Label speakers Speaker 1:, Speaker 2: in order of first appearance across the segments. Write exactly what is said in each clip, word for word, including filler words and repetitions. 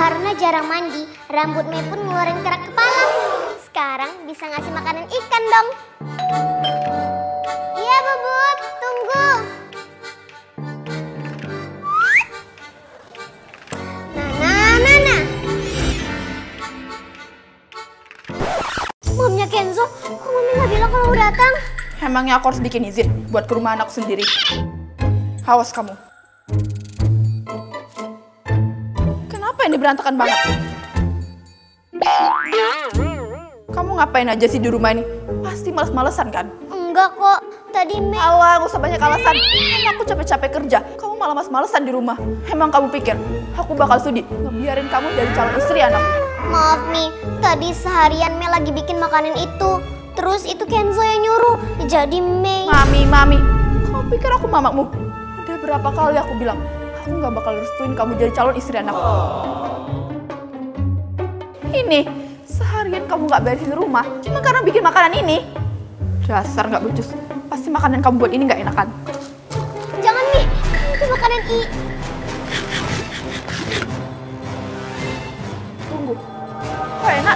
Speaker 1: Karena jarang mandi, rambut Mei pun ngeluarin kerak kepala. Sekarang bisa ngasih makanan ikan dong. Iya Bubut, tunggu. Nah, nah, nah, nah. Mamnya Kenzo, kok Mami nggak bilang kalau udah datang?
Speaker 2: Emangnya aku harus bikin izin buat ke rumah anakku sendiri? Awas kamu. Kenapa ini berantakan banget? Kamu ngapain aja sih di rumah ini? Pasti males-malesan kan?
Speaker 1: Enggak kok, tadi Mei...
Speaker 2: Alah, gak usah banyak alasan. Kan aku capek-capek kerja, kamu malah males-malesan di rumah. Emang kamu pikir aku bakal sudi ngebiarin kamu jadi calon istri anak?
Speaker 1: Maaf nih, tadi seharian Mei lagi bikin makanan itu. Terus itu Kenzo yang nyuruh, jadi Mei...
Speaker 2: Mami, Mami, kamu pikir aku mamamu? Udah berapa kali aku bilang, aku gak bakal restuin kamu jadi calon istri anak. Ini, seharian kamu gak beresin rumah, cuma karena bikin makanan ini. Dasar gak becus, pasti makanan kamu buat ini gak enakan.
Speaker 1: Jangan nih, itu makanan I.
Speaker 2: Tunggu, kok enak?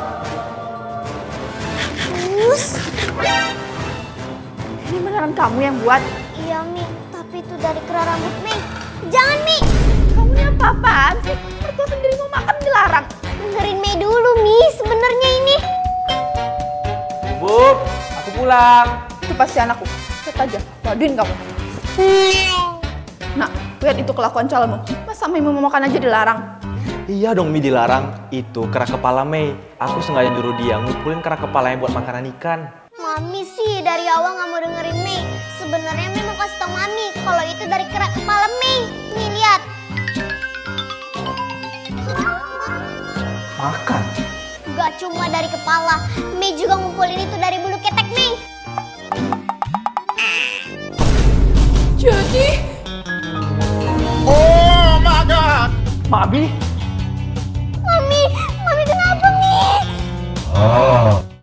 Speaker 1: Terus?
Speaker 2: Ini beneran kamu yang buat?
Speaker 1: Iya Mi, tapi itu dari kerak rambut Mei. Jangan Mi!
Speaker 2: Kamu ini apa-apaan sih? Mertua sendiri mau makan dilarang.
Speaker 1: Dengerin Mei dulu Mi, sebenarnya ini.
Speaker 3: Bub, aku pulang.
Speaker 2: Itu pasti anakku, lihat aja, waduin kamu. Nah, lihat itu kelakuan calonmu. Masa Mei mau makan aja dilarang?
Speaker 3: Iya dong Mi dilarang. Itu kerak kepala Mei. Aku sengaja nyuruh dia ngumpulin kerak kepalanya buat makanan ikan.
Speaker 1: Mami sih dari awal nggak mau dengerin Mei. Sebenarnya Mei mau kasih tau Mami kalau itu dari kerak kepala Mei. Nih lihat.
Speaker 3: Makan?
Speaker 1: Gak cuma dari kepala, Mei juga ngumpulin itu dari bulu ketek Mei.
Speaker 2: Jadi,
Speaker 3: Oh my god. Mami,